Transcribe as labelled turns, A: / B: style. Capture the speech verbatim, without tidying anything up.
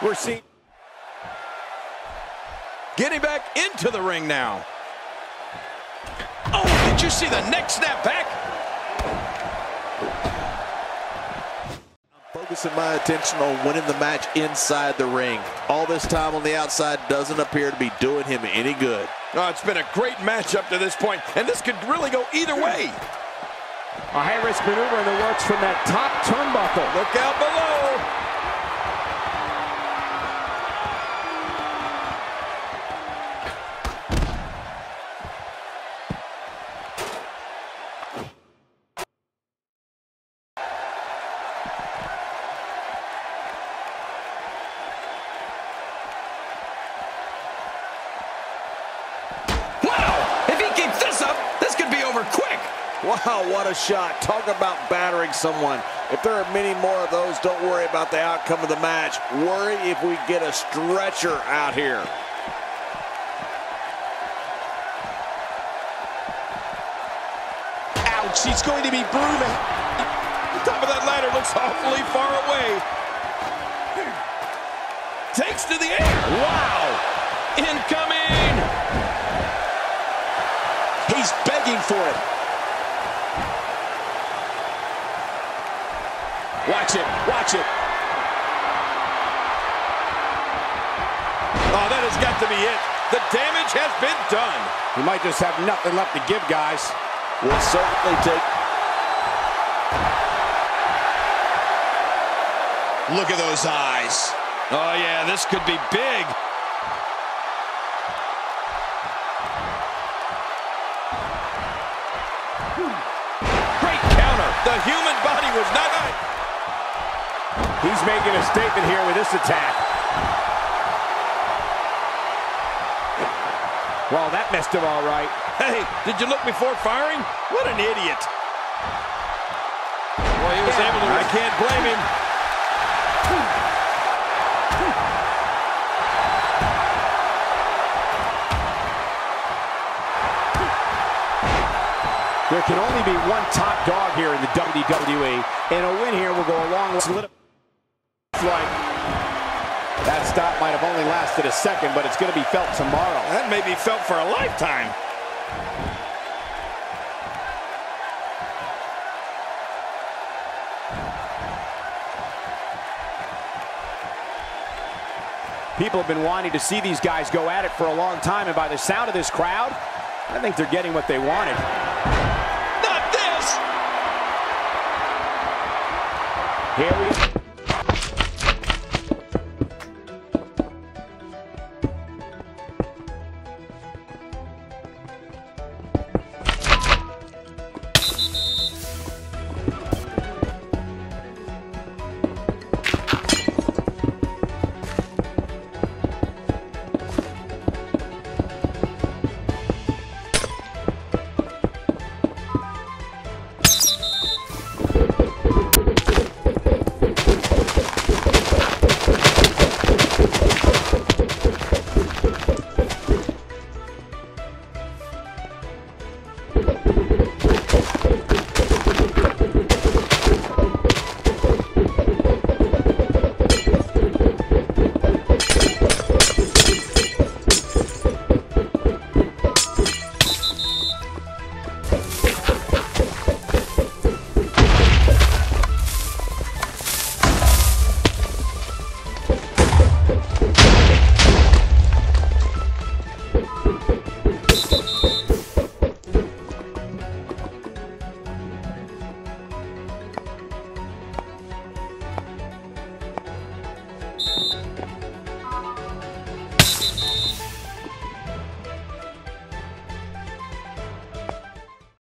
A: We're seeing...
B: Getting back into the ring now. Oh, did you see the neck snap back?
C: I'm focusing my attention on winning the match inside the ring. All this time on the outside doesn't appear to be doing him any good.
B: Oh, it's been a great match up to this point, and this could really go either way.
A: A high-risk maneuver in the works from that top turnbuckle.
B: Look out below.
C: Wow, what a shot. Talk about battering someone. If there are many more of those, don't worry about the outcome of the match. Worry if we get a stretcher out here.
A: Ouch, he's going to be brutal.
B: The top of that ladder looks awfully far away. Takes to the air. Wow. Incoming.
A: He's begging for it. Watch it, watch it.
B: Oh, that has got to be it. The damage has been done.
A: We might just have nothing left to give, guys.
C: We'll certainly take...
A: Look at those eyes.
B: Oh, yeah, this could be big. Great counter. The human body was not...
A: He's making a statement here with this attack. Well, that messed him all right.
B: Hey, did you look before firing? What an idiot. Well, he was
A: yeah.
B: able to... I can't blame him.
A: There can only be one top dog here in the W W E, and a win here will go a long way. Like that stop might have only lasted a second, but it's going to be felt tomorrow.
B: That may be felt for a lifetime.
A: People have been wanting to see these guys go at it for a long time, and by the sound of this crowd, I think they're getting what they wanted.
B: Not this!
A: Here we go.